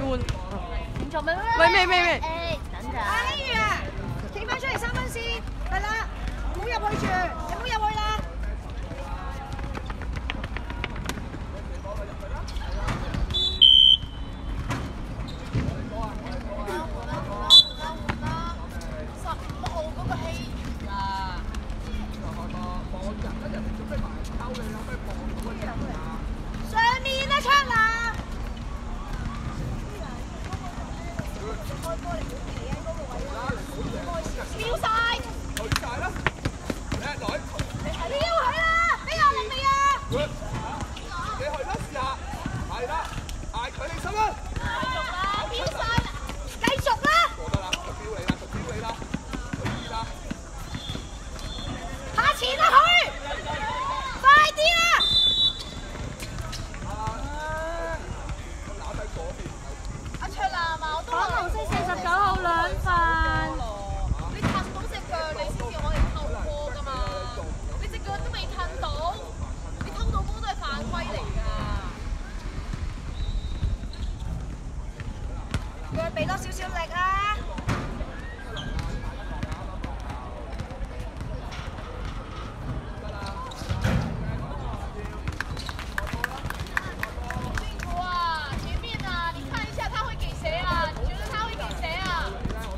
換。 唔做咩？ 喂， 等陣。 哎呀，企翻出嚟3分先，係啦，唔好入去住，唔好入去啦。上面啦，出啦！飆晒！你要佢啦！你有能力啊！ 你去啦，試下，係啦，嗌佢你心啦！ 飆晒啦！繼續啦！ 過得啦，就標你啦，就標你啦，去醫啦！ 下前啦佢！快啲啦！ 攬喺嗰邊。 阿卓南啊，我都粉紅色49號2份。 你褪到隻腳，你先至可以偷波㗎嘛。你隻腳都未褪到，你偷到波都係犯規嚟㗎。 叫佢俾多少少力啊！ 辛苦啊！前面啊，你看一下他會給誰啊？你覺得他會給誰啊？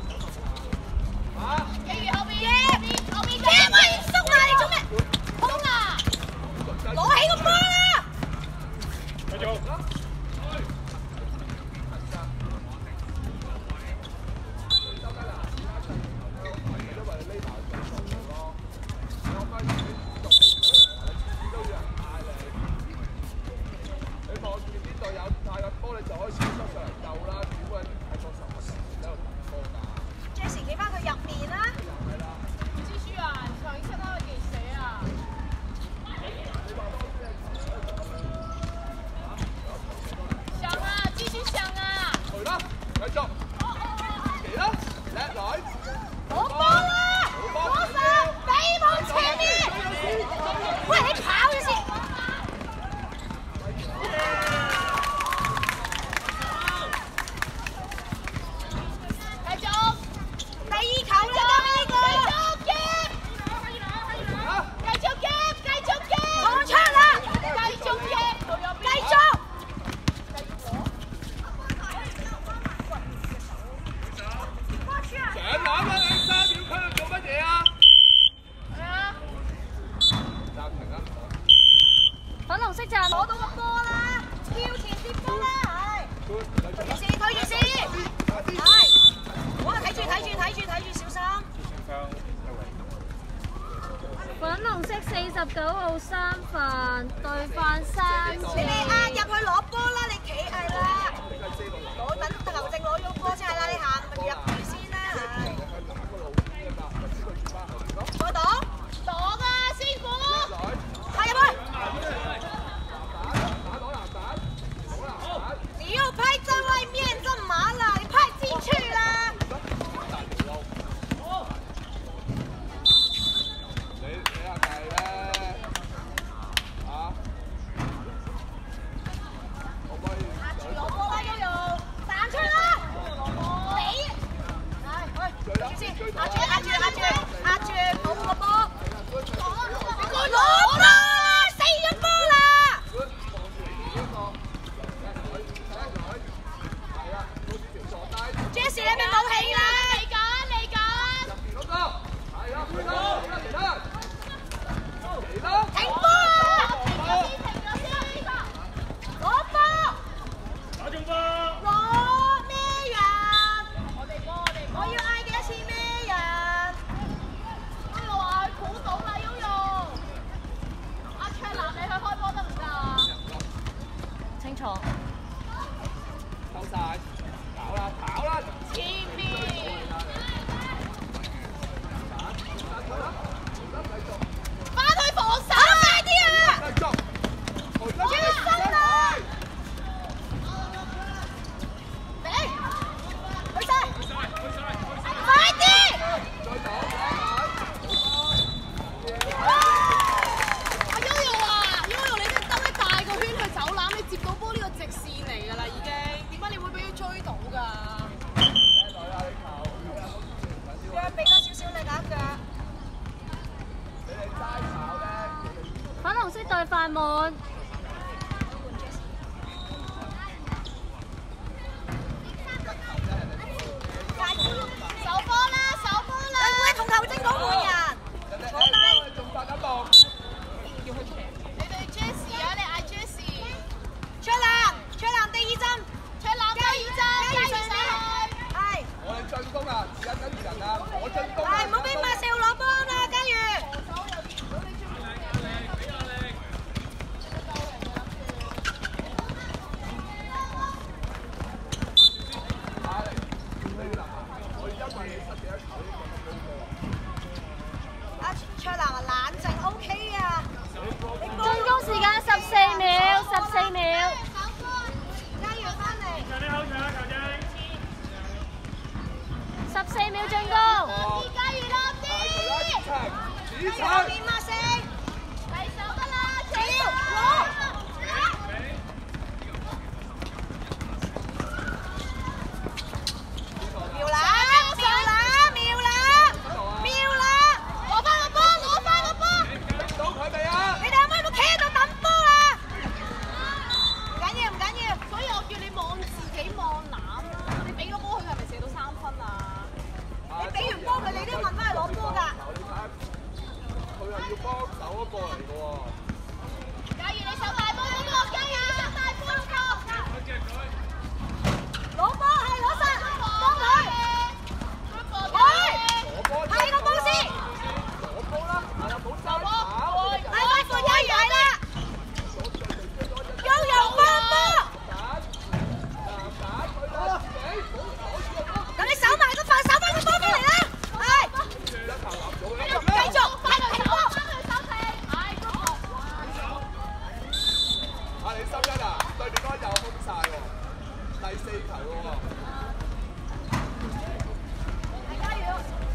給予後面，後面， 喂，縮埋你做咩？ 空啊！ 攞起個波啦！ 繼續。 Jessie 企翻佢入面啦！ 繼續啊！想一下他會給誰啊？想啊，繼續想啊！ 去啦，繼續。嚟啦，叻女。 攞波啦！攞實，俾往前面！喂，你跑咗先！ 繼續， 第2球啦，呢個！ 繼續夾，繼續夾， 放出啦！ 繼續夾， 繼續！ 上籃啦，你3秒區度做乜嘢啊？暫停啊！ 粉紅色站攞到個波啦！跳前接波啦，係！退住先，退住先！係！哇，睇住，小心！ 粉紅色49號3份，對翻3次。 你哋入去攞波啦！你企係啦，等球證攞咗波先係啦，你行入去先啦，係。再擋， 擋啊，師傅！ 派入去。你又拍在外面幹嘛啦？你拍進去啦！ 你下計咧嚇？可唔可以？ 攞波啦，悠悠，彈出啦！你，係，住先，壓住，保護個波。攞波啦，4個波啦！Jessie 你咪冇氣啦！ 嚟緊！ 停波啊！攞波！攞咩人？我要嗌幾多次咩人？ 悠悠啊，估到啦，悠悠！阿卓南，你去開波得唔得啊？ 清楚。 收晒，跑啦！ 前面！翻去防守！ 快啲啊！ 繼續， 轉身啊！嚟，去晒！快啲！ 阿悠悠啊，悠悠你真係兜一大個圈去走籃，你接到波呢個直啊！我進攻。 係唔好俾馬少攞波啦，嘉裕。阿卓南啊，冷靜 OK 啊。 進攻時間14秒，14秒。 嘉裕翻嚟。 14秒進攻。 嘉裕落啲。 喺後面馬勝。 第手得啦， 只要攞。妙啦！妙啦！妙啦！妙啦！ 攞翻個波，攞翻個波。 睇到佢未啊？ 你哋有冇喺度企喺度等波啊？唔緊要，唔緊要。 所以我叫你望自己望籃啊！你俾個波佢係咪射到3分啊？ 你俾完波佢，你都要問翻佢攞波㗎。 佢係要幫手嗰個嚟㗎喎。 嘉裕你手大波嗰個，嘉裕你手大波嗰個。 攞波係攞實，幫佢。係個波先。 攞波啦，係啦，冇爭跑。 係快款嘉裕係啦。悠悠幫波。等你手埋個快手翻個波翻嚟啦。係。繼續，快嚟踢波。 阿李心欣啊，對面嗰個又空晒喎，第4球喎。 係嘉裕。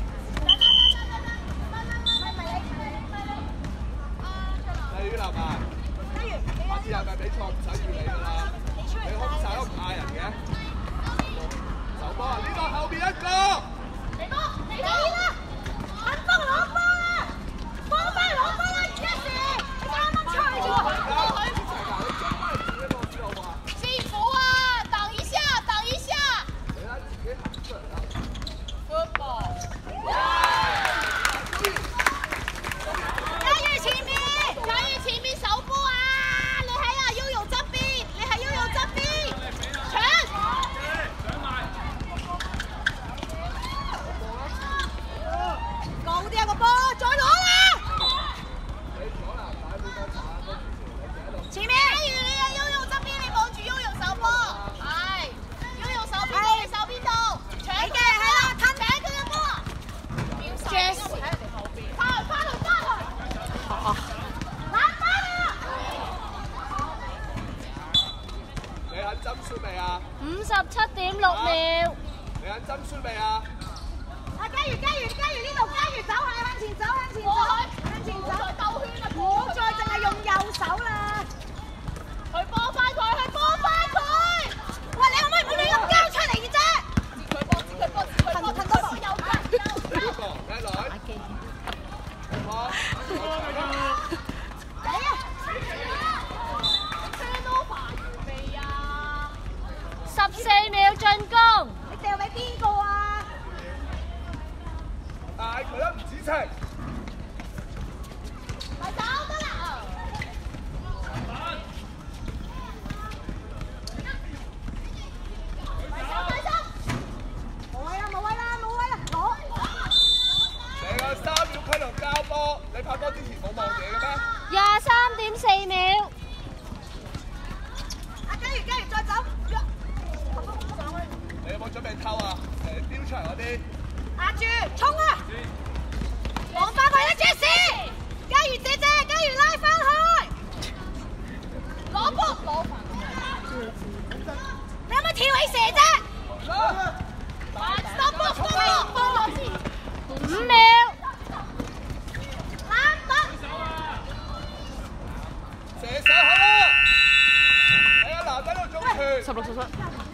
李雨林啊， 嘉裕， 下次係咪比賽唔使預你㗎啦？你空晒都唔嗌人嘅。手波啊，呢個後邊一個。 嚟波，嚟啦！肯幫攞波啦，幫翻攞波啦，Jesse，你啱啱出嚟啫。 幸福啊！等一下，等一下。Football。 嘉裕前面， 嘉裕前面手波啊！你喺啊悠悠側邊，你喺悠悠側邊，搶！ 高啲啊個波，再攞啦！前面， 嘉裕你喺悠悠側邊，你望住悠悠手波，係悠悠手邊到你手邊度，搶佢係啦， 搶佢嘅波。Jess，翻去。 攬翻啊！ 你肯針輸未啊？ 57.6秒。 你肯針輸未啊？ 阿嘉裕呢度，嘉裕走係向前走，向前走， 兜圈啊！ 唔好再淨係用右手啦！ 去幫翻佢！ 喂，你可唔可以唔好亂咁交出嚟嘅啫？ 接佢波！ 騰多時。 呢個靚女。好。 嚟啊！ 14秒進攻。 你掉俾邊個啊？ 嗌佢啦，唔止情。 咪走得啦！ 冇位啦，攞！ 你個3秒規律交波，你拍波之前冇望嘢嘅咩 23.4秒。 阿嘉裕再走。 你有冇準備偷啊？丟出嚟嗰啲。 壓住，衝啊！望翻佢啦 ，Jesse！ 嘉裕姐姐，嘉裕拉翻去。攞波！你有冇跳起射啫？ stop 波 5秒。 射上去啦！喺個男仔度中傳。 16。